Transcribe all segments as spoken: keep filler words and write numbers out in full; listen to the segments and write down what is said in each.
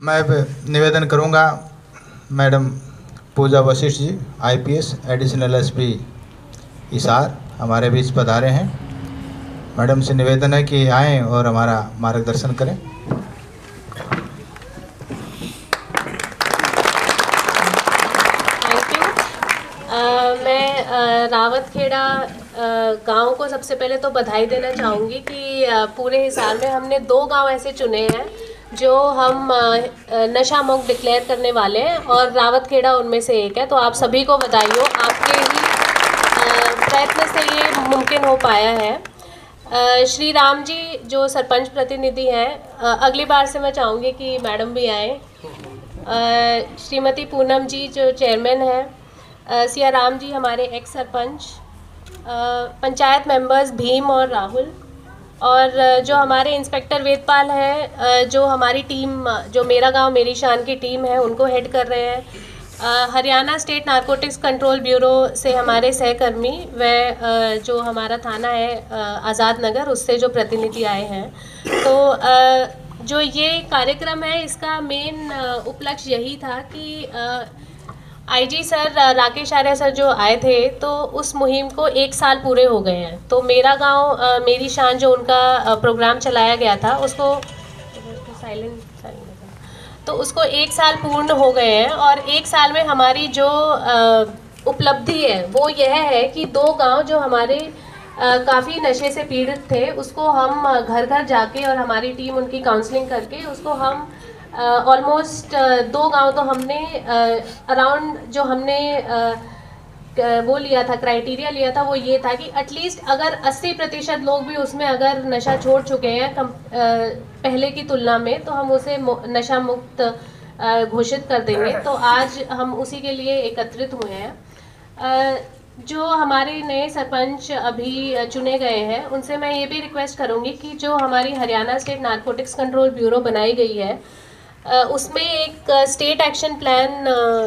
मैं निवेदन करूंगा madam Puja Vashishtha ji, IPS additional SP Hisar हमारे बीच पधारे हैं। मैडम से निवेदन है कि आएँ और हमारा मार्गदर्शन करें। Thank you. मैं रावतखेड़ा गांव को सबसे पहले तो बधाई देना चाहूँगी कि आ, पूरे हिसार में हमने दो गांव ऐसे चुने हैं जो हम आ, नशा मुक्त डिक्लेयर करने वाले हैं और रावतखेड़ा उनमें से एक है। तो आप सभी को बधाई हो, आपके ही प्रयत्न से ये मुमकिन हो पाया है। श्री राम जी जो सरपंच प्रतिनिधि हैं, अगली बार से मैं चाहूँगी कि मैडम भी आएँ। श्रीमती पूनम जी जो चेयरमैन हैं, सिया राम जी हमारे एक्स सरपंच, पंचायत मेंबर्स भीम और राहुल, और जो हमारे इंस्पेक्टर वेदपाल हैं जो हमारी टीम, जो मेरा गांव मेरी शान की टीम है, उनको हेड कर रहे हैं। Haryana state narcotics control bureau से हमारे सहकर्मी व जो हमारा थाना है आज़ाद नगर, उससे जो प्रतिनिधि आए हैं। तो जो ये कार्यक्रम है इसका मेन उपलक्ष्य यही था कि IG sir Rakesh Arya sir जो आए थे तो उस मुहिम को एक साल पूरे हो गए हैं। तो मेरा गांव मेरी शान जो उनका प्रोग्राम चलाया गया था उसको साइलेंट तो उसको एक साल पूर्ण हो गए हैं और एक साल में हमारी जो उपलब्धि है वो यह है कि दो गांव जो हमारे काफ़ी नशे से पीड़ित थे उसको हम घर घर जाके और हमारी टीम उनकी काउंसलिंग करके उसको हम ऑलमोस्ट uh, दो गांव तो हमने अराउंड uh, जो हमने uh, वो लिया था, क्राइटेरिया लिया था, वो ये था कि एटलीस्ट अगर अस्सी प्रतिशत लोग भी उसमें अगर नशा छोड़ चुके हैं कम, uh, पहले की तुलना में, तो हम उसे नशा मुक्त uh, घोषित कर देंगे। तो आज हम उसी के लिए एकत्रित हुए हैं। uh, जो हमारे नए सरपंच अभी चुने गए हैं उनसे मैं ये भी रिक्वेस्ट करूँगी कि जो हमारी Haryana state narcotics control bureau बनाई गई है Uh, उसमें एक स्टेट एक्शन प्लान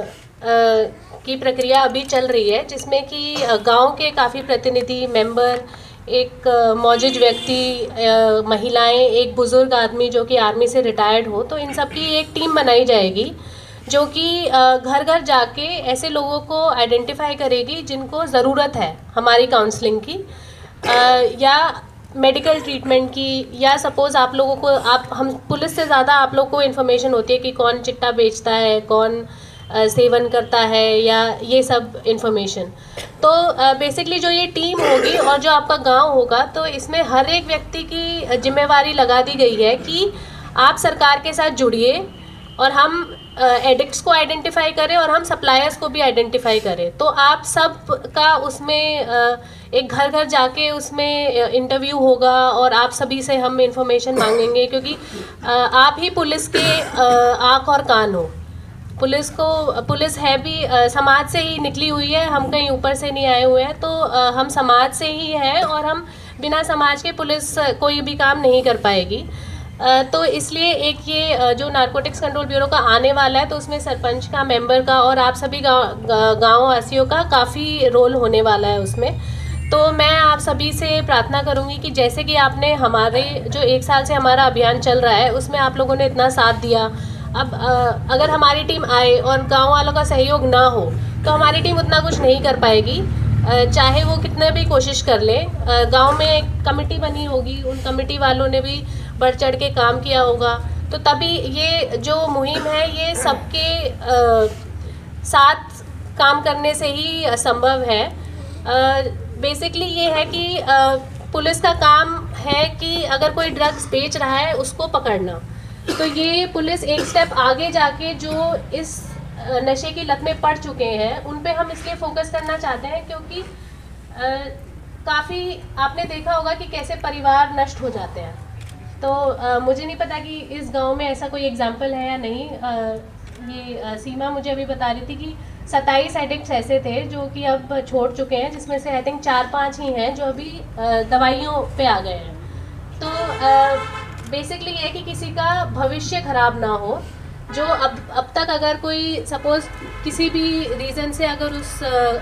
की प्रक्रिया अभी चल रही है, जिसमें कि गांव के काफ़ी प्रतिनिधि मेंबर, एक मौजूद व्यक्ति, uh, महिलाएं, एक बुज़ुर्ग आदमी जो कि आर्मी से रिटायर्ड हो, तो इन सब की एक टीम बनाई जाएगी जो कि घर घर जाके ऐसे लोगों को आइडेंटिफाई करेगी जिनको ज़रूरत है हमारी काउंसलिंग की uh, या मेडिकल ट्रीटमेंट की, या सपोज़ आप लोगों को, आप हम पुलिस से ज़्यादा आप लोग को इन्फॉर्मेशन होती है कि कौन चिट्टा बेचता है, कौन आ, सेवन करता है, या ये सब इन्फॉर्मेशन। तो बेसिकली जो ये टीम होगी और जो आपका गांव होगा, तो इसमें हर एक व्यक्ति की जिम्मेवारी लगा दी गई है कि आप सरकार के साथ जुड़िए और हम एडिक्ट्स को आइडेंटिफाई करें और हम सप्लायर्स को भी आइडेंटिफाई करें। तो आप सब का उसमें एक घर घर जाके उसमें इंटरव्यू होगा और आप सभी से हम इंफॉर्मेशन मांगेंगे, क्योंकि आप ही पुलिस के आँख और कान हो। पुलिस को पुलिस है भी समाज से ही निकली हुई है, हम कहीं ऊपर से नहीं आए हुए हैं। तो हम समाज से ही हैं और हम बिना समाज के पुलिस कोई भी काम नहीं कर पाएगी। तो इसलिए एक ये जो नारकोटिक्स कंट्रोल ब्यूरो का आने वाला है, तो उसमें सरपंच का, मेंबर का और आप सभी गाँव गाँव वासियों का काफ़ी रोल होने वाला है उसमें। तो मैं आप सभी से प्रार्थना करूंगी कि जैसे कि आपने हमारे जो एक साल से हमारा अभियान चल रहा है उसमें आप लोगों ने इतना साथ दिया, अब अगर हमारी टीम आए और गांव वालों का सहयोग ना हो तो हमारी टीम उतना कुछ नहीं कर पाएगी, चाहे वो कितने भी कोशिश कर ले। गांव में एक कमेटी बनी होगी, उन कमेटी वालों ने भी बढ़ चढ़ के काम किया होगा, तो तभी ये जो मुहिम है ये सबके साथ काम करने से ही संभव है। बेसिकली ये है कि आ, पुलिस का काम है कि अगर कोई ड्रग्स बेच रहा है उसको पकड़ना। तो ये पुलिस एक स्टेप आगे जाके जो इस नशे की लत में पड़ चुके हैं उन पे हम इसलिए फोकस करना चाहते हैं, क्योंकि काफ़ी आपने देखा होगा कि कैसे परिवार नष्ट हो जाते हैं। तो आ, मुझे नहीं पता कि इस गांव में ऐसा कोई एग्जाम्पल है या नहीं। आ, ये आ, सीमा मुझे अभी बता रही थी कि सत्ताईस एडिक्ट्स ऐसे थे जो कि अब छोड़ चुके हैं, जिसमें से आई थिंक चार पांच ही हैं जो अभी दवाइयों पे आ गए हैं। तो बेसिकली ये है कि किसी का भविष्य खराब ना हो। जो अब अब तक अगर कोई सपोज़ किसी भी रीज़न से अगर उस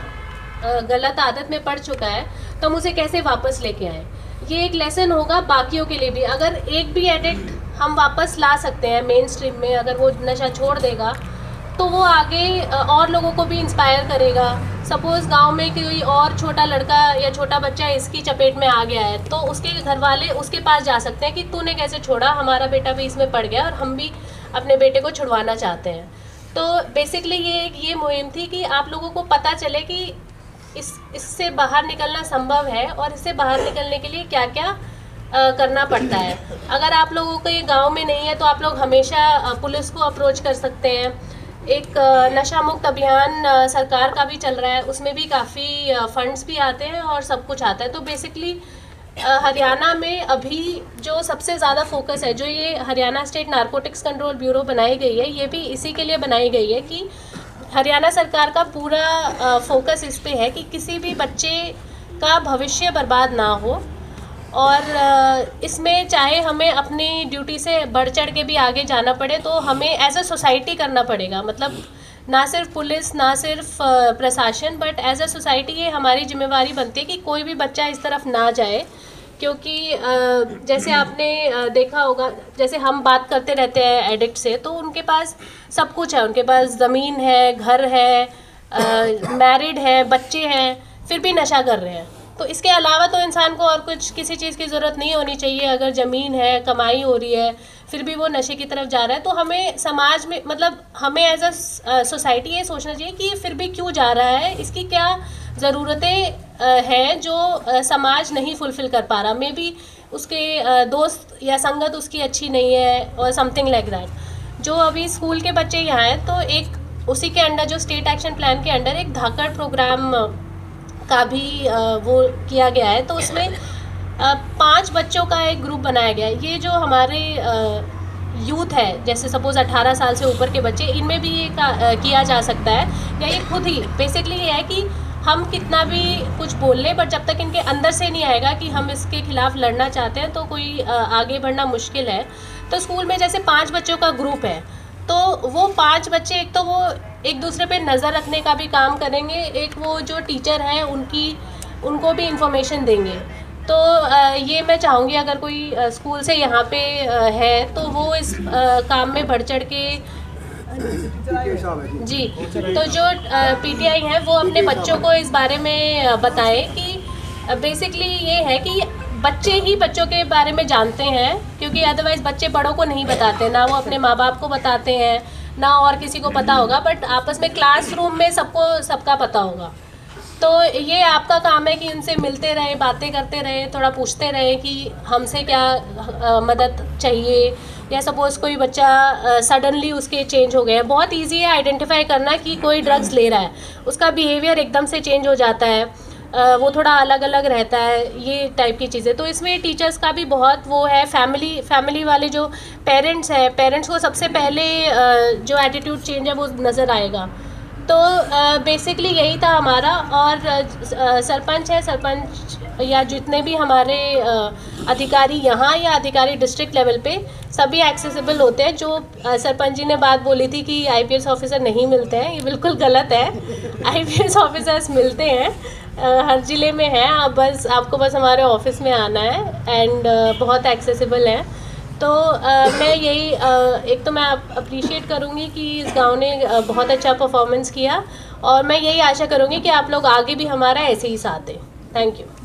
गलत आदत में पड़ चुका है तो हम उसे कैसे वापस लेके आएँ, ये एक लेसन होगा बाकियों के लिए भी। अगर एक भी एडिक्ट हम वापस ला सकते हैं मेन स्ट्रीम में। अगर वो नशा छोड़ देगा तो वो आगे और लोगों को भी इंस्पायर करेगा। सपोज़ गांव में कोई और छोटा लड़का या छोटा बच्चा इसकी चपेट में आ गया है तो उसके घर वाले उसके पास जा सकते हैं कि तूने कैसे छोड़ा, हमारा बेटा भी इसमें पड़ गया और हम भी अपने बेटे को छुड़वाना चाहते हैं। तो बेसिकली ये ये मुहिम थी कि आप लोगों को पता चले कि इस इससे बाहर निकलना संभव है और इससे बाहर निकलने के लिए क्या क्या आ, करना पड़ता है। अगर आप लोगों को ये गाँव में नहीं है तो आप लोग हमेशा पुलिस को अप्रोच कर सकते हैं। एक नशा मुक्त अभियान सरकार का भी चल रहा है, उसमें भी काफ़ी फंड्स भी आते हैं और सब कुछ आता है। तो बेसिकली हरियाणा में अभी जो सबसे ज़्यादा फोकस है, जो ये Haryana state narcotics control bureau बनाई गई है, ये भी इसी के लिए बनाई गई है कि हरियाणा सरकार का पूरा फोकस इस पे है कि किसी भी बच्चे का भविष्य बर्बाद ना हो। और इसमें चाहे हमें अपनी ड्यूटी से बढ़ चढ़ के भी आगे जाना पड़े तो हमें एज अ सोसाइटी करना पड़ेगा। मतलब ना सिर्फ पुलिस, ना सिर्फ प्रशासन, बट एज अ सोसाइटी ये हमारी जिम्मेवारी बनती है कि कोई भी बच्चा इस तरफ ना जाए। क्योंकि जैसे आपने देखा होगा, जैसे हम बात करते रहते हैं एडिक्ट से, तो उनके पास सब कुछ है, उनके पास ज़मीन है, घर है, मैरिड है, बच्चे हैं, फिर भी नशा कर रहे हैं। तो इसके अलावा तो इंसान को और कुछ किसी चीज़ की ज़रूरत नहीं होनी चाहिए। अगर ज़मीन है, कमाई हो रही है, फिर भी वो नशे की तरफ जा रहा है, तो हमें समाज में, मतलब हमें एज अ सोसाइटी ये सोचना चाहिए कि फिर भी क्यों जा रहा है, इसकी क्या ज़रूरतें हैं जो आ, समाज नहीं फुलफ़िल कर पा रहा। मे बी उसके आ, दोस्त या संगत उसकी अच्छी नहीं है और समथिंग लाइक दैट। जो अभी स्कूल के बच्चे यहाँ हैं तो एक उसी के अंडर, जो स्टेट एक्शन प्लान के अंडर एक धाकड़ प्रोग्राम का भी वो किया गया है। तो उसमें पांच बच्चों का एक ग्रुप बनाया गया है। ये जो हमारे यूथ है, जैसे सपोज़ अठारह साल से ऊपर के बच्चे, इनमें भी ये किया जा सकता है। या ये खुद ही बेसिकली ये है कि हम कितना भी कुछ बोल लें, बट जब तक इनके अंदर से नहीं आएगा कि हम इसके खिलाफ़ लड़ना चाहते हैं तो कोई आगे बढ़ना मुश्किल है। तो स्कूल में जैसे पाँच बच्चों का ग्रुप है, तो वो पांच बच्चे एक तो वो एक दूसरे पे नज़र रखने का भी काम करेंगे, एक वो जो टीचर हैं उनकी उनको भी इंफॉर्मेशन देंगे। तो ये मैं चाहूँगी अगर कोई स्कूल से यहाँ पे है तो वो इस काम में बढ़ चढ़ के जी, तो जो पीटीआई हैं वो अपने बच्चों को इस बारे में बताएं कि बेसिकली ये है कि बच्चे ही बच्चों के बारे में जानते हैं, क्योंकि अदरवाइज़ बच्चे बड़ों को नहीं बताते, ना वो अपने माँ बाप को बताते हैं, ना और किसी को पता होगा, बट आपस में क्लासरूम में सबको सबका पता होगा। तो ये आपका काम है कि उनसे मिलते रहें, बातें करते रहें, थोड़ा पूछते रहें कि हमसे क्या आ, मदद चाहिए। या सपोज़ कोई बच्चा सडनली उसके चेंज हो गए हैं, बहुत इजी है आइडेंटिफाई करना कि कोई ड्रग्स ले रहा है, उसका बिहेवियर एकदम से चेंज हो जाता है, आ, वो थोड़ा अलग अलग रहता है, ये टाइप की चीज़ें। तो इसमें टीचर्स का भी बहुत वो है, फैमिली फैमिली वाले जो पेरेंट्स हैं, पेरेंट्स को सबसे पहले आ, जो एटीट्यूड चेंज है वो नज़र आएगा। तो बेसिकली यही था हमारा। और आ, सरपंच है, सरपंच या जितने भी हमारे आ, अधिकारी यहाँ या अधिकारी डिस्ट्रिक्ट लेवल पे सभी एक्सेसिबल होते हैं। जो आ, सरपंच जी ने बात बोली थी कि आईपीएस ऑफिसर नहीं मिलते हैं, ये बिल्कुल गलत है। आईपीएस ऑफिसर्स मिलते हैं, आ, हर ज़िले में हैं। आप बस आपको बस हमारे ऑफिस में आना है एंड बहुत एक्सेसिबल है। तो आ, मैं यही आ, एक तो मैं अप्रिशिएट करूँगी कि इस गांव ने आ, बहुत अच्छा परफॉर्मेंस किया, और मैं यही आशा करूँगी कि आप लोग आगे भी हमारा ऐसे ही साथ दें। Thank you.